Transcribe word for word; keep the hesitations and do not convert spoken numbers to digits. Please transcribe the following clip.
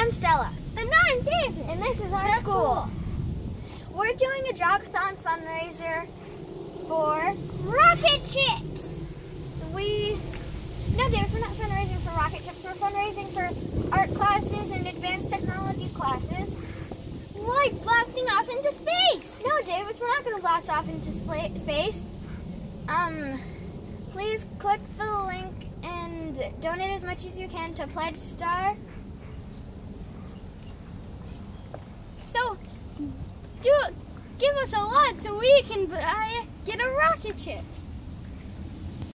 I'm Stella. And I'm David. And this is our It's our school. school. We're doing a Jog-a-thon fundraiser for Rocket chips. we. No, Davis, we're not fundraising for rocket chips. We're fundraising for art classes and advanced technology classes. Like blasting off into space. No, Davis, we're not going to blast off into spa- space. Um, please click the link and donate as much as you can to Pledge Star. So, do give us a lot so we can buy, get a rocket ship.